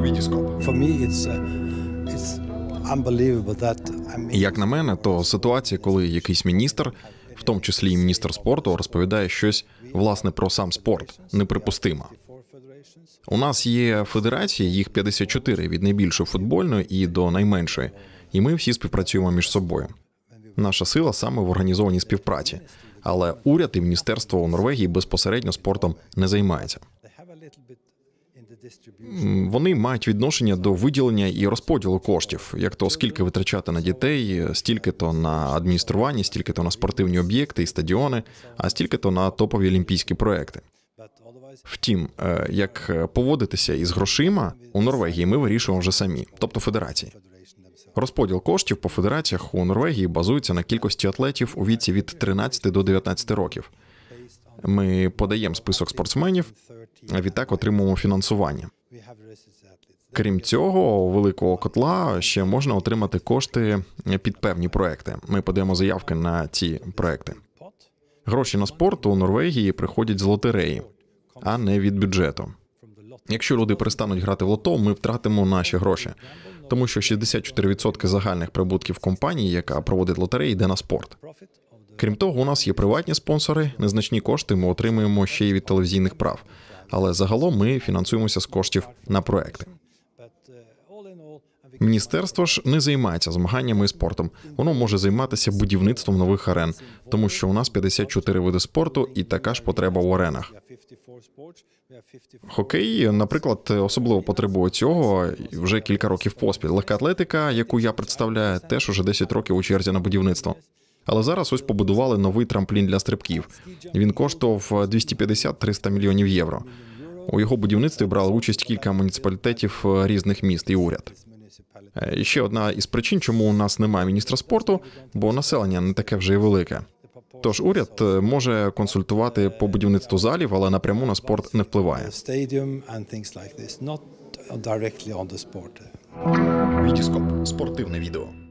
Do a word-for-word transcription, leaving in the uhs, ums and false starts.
Вітіскоп. Як на мене, то ситуація, коли якийсь міністр, в тому числі і міністр спорту, розповідає щось, власне, про сам спорт, неприпустима. У нас є федерації, їх п'ятдесят чотири, від найбільшої футбольної і до найменшої, і ми всі співпрацюємо між собою. Наша сила саме в організованій співпраці, але уряд і міністерство у Норвегії безпосередньо спортом не займається. Вони мають відношення до виділення і розподілу коштів, як то скільки витрачати на дітей, стільки-то на адміністрування, стільки-то на спортивні об'єкти і стадіони, а стільки-то на топові олімпійські проекти. Втім, як поводитися із грошима, у Норвегії ми вирішуємо вже самі, тобто федерації. Розподіл коштів по федераціях у Норвегії базується на кількості атлетів у віці від тринадцяти до дев'ятнадцяти років. Ми подаємо список спортсменів, а відтак отримуємо фінансування. Крім цього, великого котла ще можна отримати кошти під певні проекти. Ми подаємо заявки на ці проекти. Гроші на спорт у Норвегії приходять з лотереї, а не від бюджету. Якщо люди перестануть грати в лото, ми втратимо наші гроші, тому що шістдесят чотири відсотки загальних прибутків компанії, яка проводить лотереї, йде на спорт. Крім того, у нас є приватні спонсори, незначні кошти ми отримуємо ще й від телевізійних прав, але загалом ми фінансуємося з коштів на проекти. Міністерство ж не займається змаганнями і спортом. Воно може займатися будівництвом нових арен, тому що у нас п'ятдесят чотири види спорту і така ж потреба в аренах. Хокей, наприклад, особливо потребує цього вже кілька років поспіль. Легка атлетика, яку я представляю, теж уже десять років у черзі на будівництво. Але зараз ось побудували новий трамплін для стрибків. Він коштував двісті п'ятдесят - триста мільйонів євро. У його будівництві брали участь кілька муніципалітетів різних міст і уряд. І ще одна із причин, чому у нас немає міністра спорту, бо населення не таке вже й велике. Тож уряд може консультувати по будівництву залів, але напряму на спорт не впливає. Вітіскоп. Спортивне відео.